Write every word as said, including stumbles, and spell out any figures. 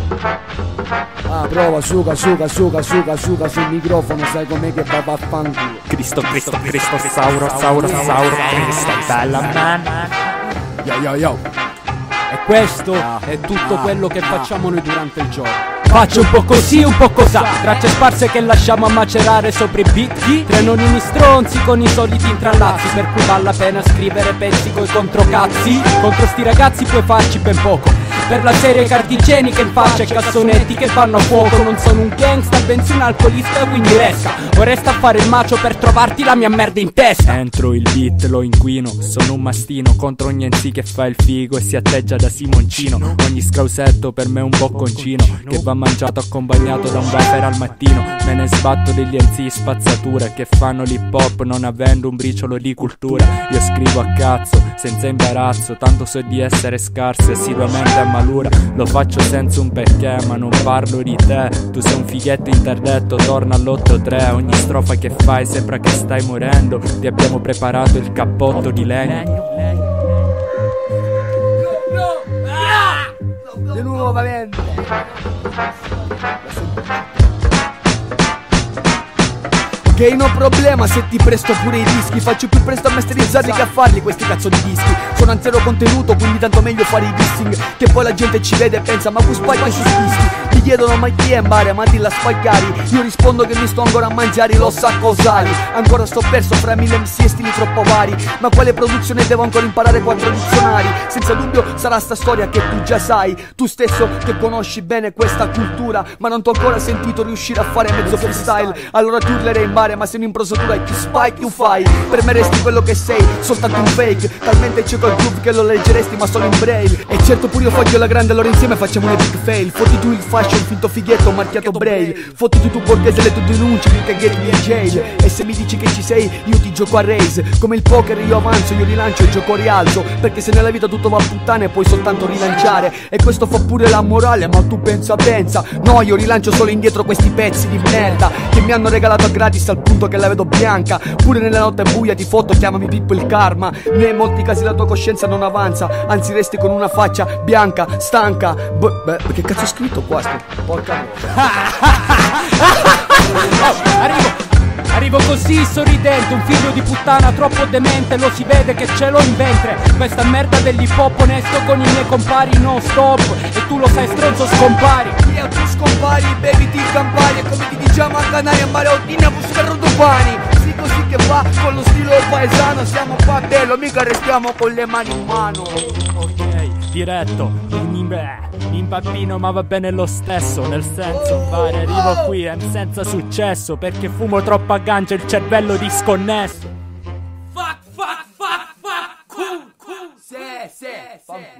Ah, prova, suga, suga, suga, suga, suga sul microfono, sai com'è che va vaffanculo. Cristo, Cristo, Cristo, Sauro, Sauro, Sauro, Cristo, bella man. Yo, yo, yo. E questo ah, è tutto ah, quello che ah, facciamo noi durante il giorno. Faccio un po' così, un po' cosà, tracce sparse che lasciamo a macerare sopra i beat. Tre nonnini stronzi con i soliti intrallazzi, per cui vale la pena scrivere pezzi coi controcazzi. Contro sti ragazzi puoi farci ben poco, per la serie carta igienica in faccia e cassonetti che fanno a fuoco. Non sono un gangsta, bensì un alcolista, quindi resta. O resta a fare il macio per trovarti la mia merda in testa. Entro il beat, lo inquino, sono un mastino contro ogni N C che fa il figo e si atteggia da Simoncino. Ogni scrausetto per me è un bocconcino che va mangiato accompagnato da un wafer al mattino. Me ne sbatto degli N C spazzatura che fanno l'hip hop non avendo un briciolo di cultura. Io scrivo a cazzo, senza imbarazzo, tanto so di essere scarso e assiduamente a malura. Lo faccio senza un perché, ma non parlo di te. Tu sei un fighetto interdetto, torna all'otto tre. Ogni strofa che fai sembra che stai morendo. Ti abbiamo preparato il cappotto di legno. Di nuovamente. Ok, no problema se ti presto pure i dischi. Faccio più presto a masterizzarli che a farli questi cazzo di dischi. Sono a zero contenuto, quindi tanto meglio fare i dissing, che poi la gente ci vede e pensa ma tu spagli sui dischi. Mi chiedono ma chi è Mbare, ma dilla spagliari. Io rispondo che mi sto ancora a mangiare lo sa cos'hai. Ancora sto perso fra mille M C e stili troppo vari. Ma quale produzione devo ancora imparare quattro dizionari? Senza dubbio sarà sta storia che tu già sai, tu stesso che conosci bene questa cultura, ma non t'ho ancora sentito riuscire a fare mezzo freestyle. Allora tu urlerei in Mbare, ma se un'improsatura è più spike tu fai. Per me resti quello che sei, soltanto un fake. Talmente cieco il groove che lo leggeresti ma solo in braille. E certo pure io foglio la grande, allora insieme facciamo un epic fail. Fotti tu il fashion finto fighetto marchiato braille. Fotti tu borghese le tue denunce che caghetti in jail. E se mi dici che ci sei io ti gioco a raise. Come il poker io avanzo, io rilancio e gioco rialzo. Perché se nella vita tutto va a puttane puoi soltanto rilanciare. E questo fa pure la morale, ma tu pensa pensa. No, io rilancio solo indietro questi pezzi di merda che mi hanno regalato a gratis al punto che la vedo bianca. Pure nella notte buia ti foto, chiamami Pippo il karma. Nei molti casi la tua coscienza non avanza, anzi resti con una faccia bianca, stanca. B- beh, che cazzo ho scritto qua? Porca oh, arrivo Arrivo così sorridente, un figlio di puttana troppo demente, lo si vede che ce l'ho in ventre. Questa merda dell'hip hop onesto con i miei compari non stop. E tu lo sai stronzo scompari. Io tu scompari, baby ti campari. E come ti diciamo a Canari a Mareottina buscare domani. Sì così che va, con lo stile paesano. Siamo qua bello, mica restiamo con le mani in mano. Ok, diretto, beh, impappino ma va bene lo stesso. Nel senso, fare arrivo qui è senza successo, perché fumo troppa ganja e il cervello disconnesso. Fuck, fuck, fuck, fuck, cool, cool. Sì, sì, sì.